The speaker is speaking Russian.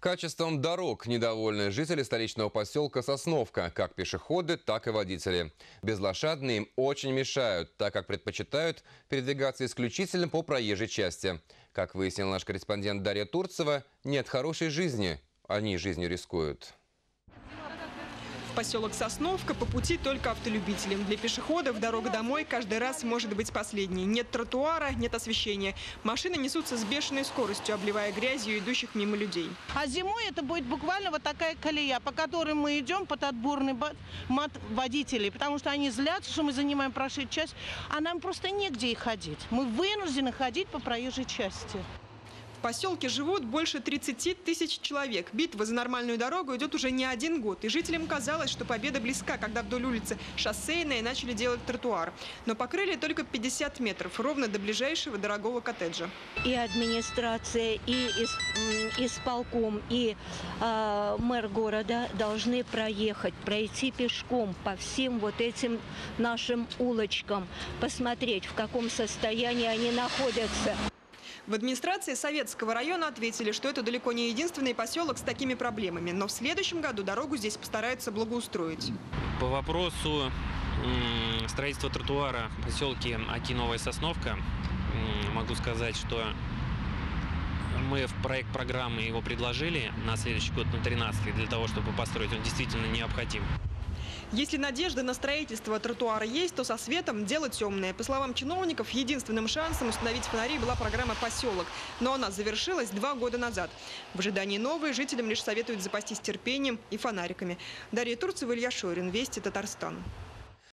Качеством дорог недовольны жители столичного поселка Сосновка. Как пешеходы, так и водители. Безлошадные им очень мешают, так как предпочитают передвигаться исключительно по проезжей части. Как выяснил наш корреспондент Дарья Турцева, нет хорошей жизни, они жизнью рискуют. Поселок Сосновка по пути только автолюбителям. Для пешеходов дорога домой каждый раз может быть последней. Нет тротуара, нет освещения. Машины несутся с бешеной скоростью, обливая грязью идущих мимо людей. А зимой это будет буквально вот такая колея, по которой мы идем под отборный мат водителей. Потому что они злятся, что мы занимаем прошедшую часть, а нам просто негде и ходить. Мы вынуждены ходить по проезжей части. В поселке живут больше 30 тысяч человек. Битва за нормальную дорогу идет уже не один год. И жителям казалось, что победа близка, когда вдоль улицы Шоссейной начали делать тротуар. Но покрыли только 50 метров, ровно до ближайшего дорогого коттеджа. И администрация, и исполком, и мэр города должны пройти пешком по всем вот этим нашим улочкам, посмотреть, в каком состоянии они находятся. В администрации Советского района ответили, что это далеко не единственный поселок с такими проблемами. Но в следующем году дорогу здесь постараются благоустроить. По вопросу строительства тротуара в поселке Новая Сосновка могу сказать, что мы в проект программы его предложили на следующий год, на 13-й, для того, чтобы построить. Он действительно необходим. Если надежда на строительство тротуара есть, то со светом дело темное. По словам чиновников, единственным шансом установить фонари была программа «Поселок». Но она завершилась 2 года назад. В ожидании новой жителям лишь советуют запастись терпением и фонариками. Дарья Турцева, Илья Шорин. Вести, Татарстан.